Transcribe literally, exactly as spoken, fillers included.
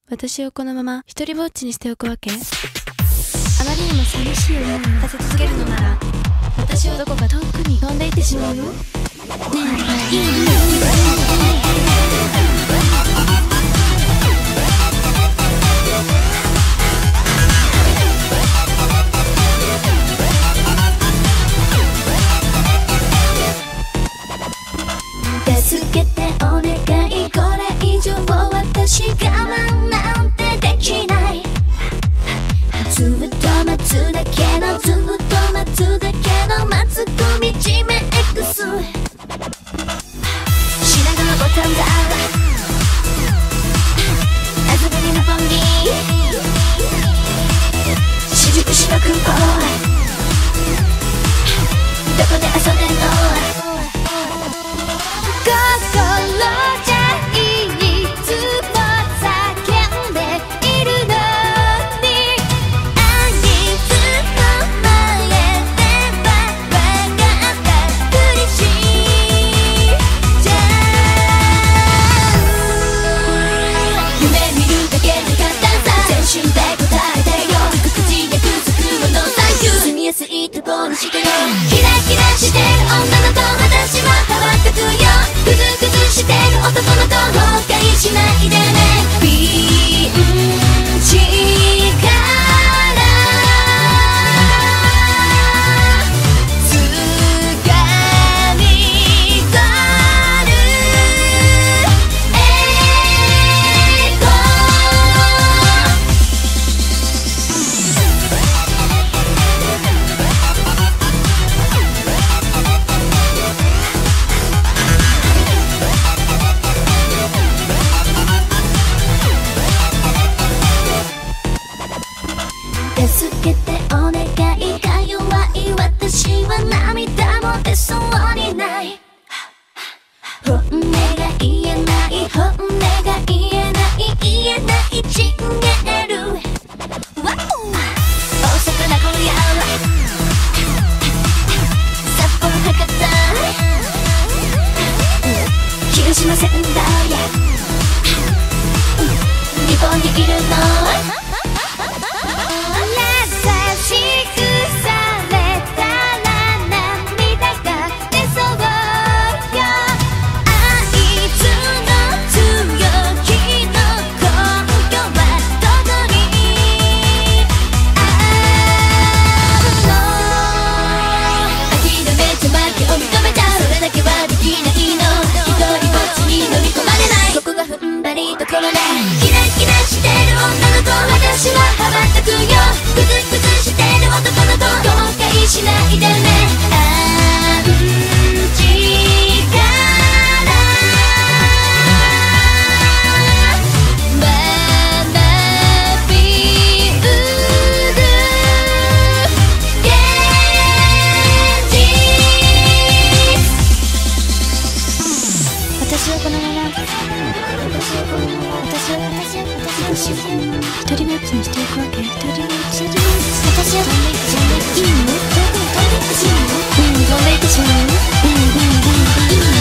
私をこのまま一人ぼっちにしておくわけ？あまりにも寂しい思いをさせ続けるのなら、私をどこか遠くに飛んでいってしまうよ。ねえ、いいね。 助けてお願い、これ以上私我慢なんてできない。ずっと待つだけの、ずっと待つだけの待つ組地名 X 品川ボタンだあずぶりのボンギ新宿市の空港どこで遊んでんのキラキラしてる女の子私は変わってくよクズクズしてる男の子後悔しないでねピンチからつかみ取る栄光助けてお願い、か弱い私は涙も出そうにない本音が言えない、本音が言えない、言えないちげる大阪名古屋札幌博多広島仙台日本にいるのところでキラキラしてる女の子私は羽ばたくよクズクズしてる男の子後悔しないでねアンチから学びうる現実私はこのまま私はこのまま私は私は私は一人ぼっちにしていくわけ。一人ぼっち、一人ぼっち、私は飛んでいってしまう。いいの？どこに飛んでいってしまうの？うん、飛んでいってしまう。うんうんうんうん。